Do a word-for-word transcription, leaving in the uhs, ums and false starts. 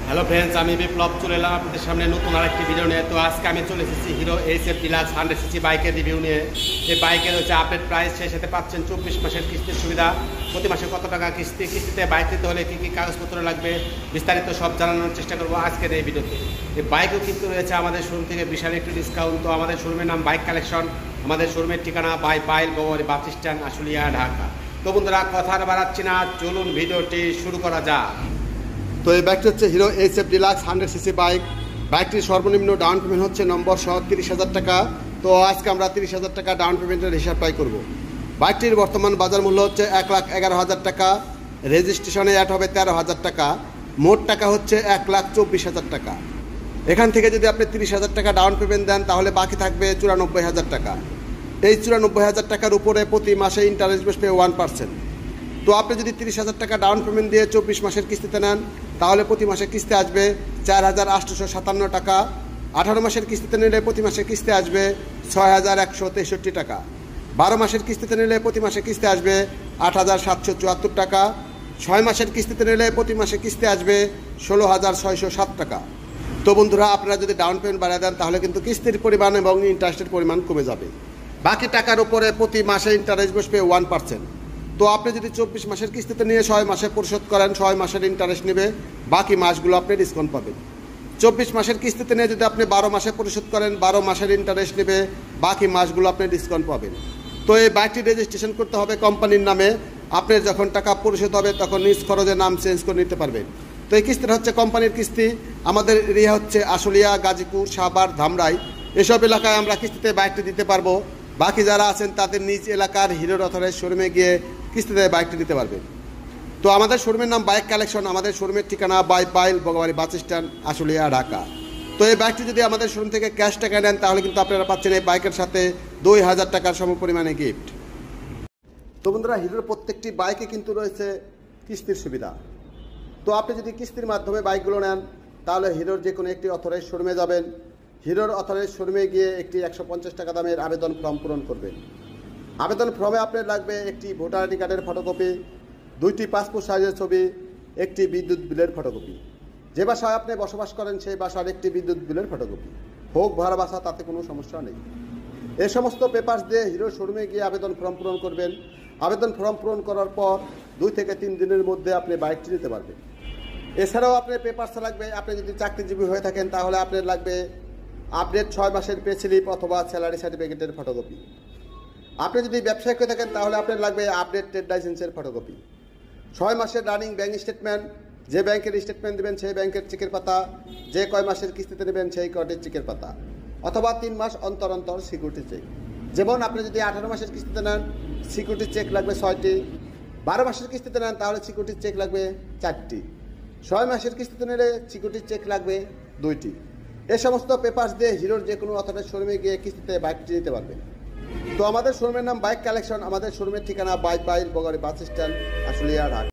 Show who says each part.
Speaker 1: Hello friends, আমি বিপ্লব চলে এলাম আপনাদের সামনে নতুন আরেকটি ভিডিও নিয়ে। তো আজকে আমি চলে এসেছি Hero HF deluxe hundred CC বাইকের রিভিউ নিয়ে। এই বাইকের হচ্ছে আপডেট প্রাইস, সেই সাথে পাচ্ছেন চব্বিশ মাসের কিস্তির সুবিধা। প্রতি মাসে কত টাকা কিস্তি, কিস্তিতে বাইক নিতে হলে কী কী কাগজপত্র লাগবে, বিস্তারিত সব জানানোর চেষ্টা করবো আজকের এই ভিডিওতে। এই বাইকও কিন্তু রয়েছে আমাদের শোরুম থেকে বিশাল একটি ডিসকাউন্ট। তো আমাদের শোরুমের নাম বাইক কালেকশন, আমাদের শোরুমের ঠিকানা বাই পাইল গোবর বাস স্ট্যান্ড, আশুলিয়া, ঢাকা। তো বন্ধুরা, কথা আর বাড়াচ্ছি না, চলুন ভিডিওটি শুরু করা যাক।
Speaker 2: তো এই বাইকটি হচ্ছে Hero HF deluxe hundred CC bike. বাইকটির সর্বনিম্ন ডাউন পেমেন্ট হচ্ছে নম্বর সহ তিরিশ হাজার টাকা। তো আজকে আমরা তিরিশ হাজার টাকা ডাউন পেমেন্টের হিসাব পাই করব। বাইকটির বর্তমান বাজার মূল্য হচ্ছে এক লাখ এগারো হাজার টাকা। রেজিস্ট্রেশনে অ্যাড হবে তেরো হাজার টাকা। মোট টাকা হচ্ছে এক লাখ চব্বিশ হাজার টাকা। এখান থেকে যদি আপনি তিরিশ হাজার টাকা ডাউন পেমেন্ট দেন তাহলে বাকি থাকবে চুরানব্বই হাজার টাকা। এই চুরানব্বই হাজার টাকার উপরে প্রতি মাসে ইন্টারেস্ট বসবে ওয়ান পার্সেন্ট। তো আপনি যদি তিরিশ হাজার টাকা ডাউন পেমেন্ট দিয়ে চব্বিশ মাসের কিস্তিতে নেন তাহলে প্রতি মাসে কিস্তি আসবে চার হাজার আটশোশো সাতান্ন টাকা। আঠারো মাসের কিস্তিতে নিলে প্রতি মাসে কিস্তি আসবে ছয় হাজার একশো তেষট্টি টাকা। বারো মাসের কিস্তিতে নিলে প্রতি মাসে কিস্তি আসবে আট হাজার সাতশো চুয়াত্তর টাকা। ছয় মাসের কিস্তিতে নিলে প্রতি মাসে কিস্তি আসবে ষোলো হাজার ছয়শো সাত টাকা। তো বন্ধুরা, আপনারা যদি ডাউন পেমেন্ট বাড়িয়ে দেন তাহলে কিন্তু কিস্তির পরিমাণ এবং ইন্টারেস্টের পরিমাণ কমে যাবে। বাকি টাকার উপরে প্রতি মাসে ইন্টারেস্ট বসবে ওয়ান পার্সেন্ট। তো আপনি যদি চব্বিশ মাসের কিস্তিতে নিয়ে ছয় মাসে পরিশোধ করেন, ছয় মাসের ইন্টারেস্ট নেবে, বাকি মাসগুলো আপনি ডিসকাউন্ট পাবেন। চব্বিশ মাসের কিস্তিতে নিয়ে যদি আপনি বারো মাসে পরিশোধ করেন, বারো মাসের ইন্টারেস্ট নেবে, বাকি মাসগুলো আপনি ডিসকাউন্ট পাবেন। তো এই বাইকটি রেজিস্ট্রেশন করতে হবে কোম্পানির নামে। আপনার যখন টাকা পরিশোধ হবে তখন নিজ খরচে নাম চেঞ্জ করে নিতে পারবেন। তো এই কিস্তিটা হচ্ছে কোম্পানির কিস্তি। আমাদের এরিয়া হচ্ছে আশুলিয়া, গাজীপুর, সাভার, ধামরাই। এসব এলাকায় আমরা কিস্তিতে বাইকটি দিতে পারবো। বাকি যারা আছেন তাদের নিজ এলাকার হিরোর অথরাইজ শোরুমে গিয়ে কিস্তিতে বাইকটি নিতে পারবেন। তো আমাদের শোরুমের নাম বাইক কালেকশন, আমাদের শোরুমের ঠিকানা Baipail Bogbari bus stand, Ashulia, Dhaka. তো এই বাইকটি যদি আমাদের শোরুম থেকে ক্যাশ টাকা নেন তাহলে কিন্তু আপনারা পাচ্ছেন এই বাইকের সাথে দুই হাজার টাকার সমপরিমাণে গিফট। তো বন্ধুরা, হিরোর প্রত্যেকটি বাইকে কিন্তু রয়েছে কিস্তির সুবিধা। তো আপনি যদি কিস্তির মাধ্যমে বাইকগুলো নেন তাহলে হিরোর যে কোনো একটি অথরাইজ শোরুমে যাবেন। হিরোর অথরাইজ শোরুমে গিয়ে একটি একশো পঞ্চাশ টাকা দামের আবেদন ফর্ম পূরণ করবেন। আবেদন ফর্মে আপনার লাগবে একটি ভোটার আইডি কার্ডের ফটোকপি, দুইটি পাসপোর্ট সাইজের ছবি, একটি বিদ্যুৎ বিলের ফটোকপি। যে বাসায় আপনি বসবাস করেন সেই বাসার একটি বিদ্যুৎ বিলের ফটোকপি, হোক ভাড়া বাসা, তাতে কোনো সমস্যা নেই। এই সমস্ত পেপারস দিয়ে হিরোর শোরুমে গিয়ে আবেদন ফর্ম পূরণ করবেন। আবেদন ফর্ম পূরণ করার পর দুই থেকে তিন দিনের মধ্যে আপনি বাইকটি নিতে পারবেন। এছাড়াও আপনার পেপারস লাগবে, আপনি যদি চাকরিজীবী হয়ে থাকেন তাহলে আপনার লাগবে আপডেট ছয় মাসের পে স্লিপ অথবা স্যালারি সার্টিফিকেটের ফটোকপি। আপনি যদি ব্যবসায়িক হয়ে থাকেন তাহলে আপনার লাগবে আপডেট ট্রেড লাইসেন্সের ফটোকপি। ছয় মাসের রানিং ব্যাঙ্ক স্টেটমেন্ট, যে ব্যাংকের স্টেটমেন্ট দেবেন সেই ব্যাংকের চেকের পাতা, যে কয় মাসের কিস্তিতে নেবেন সেই কয়টির চেকের পাতা, অথবা তিন মাস অন্তর অন্তর সিকিউরিটি চেক। যেমন আপনি যদি আঠারো মাসের কিস্তিতে নেন সিকিউরিটি চেক লাগবে ছয়টি, বারো মাসের কিস্তিতে নেন তাহলে সিকিউরিটি চেক লাগবে চারটি, ছয় মাসের কিস্তিতে নিলে সিকিউরিটি চেক লাগবে দুইটি। এই সমস্ত পেপারস দিয়ে হিরোর যে কোনো অথরাইজ শোরুমে গিয়ে কিস্তিতে বাইকটি নিতে পারবেন। তো আমাদের শোরুমের নাম বাইক কালেকশন, আমাদের শোরুমের ঠিকানা Baipail Bogbari bus stand, Ashulia, Dhaka.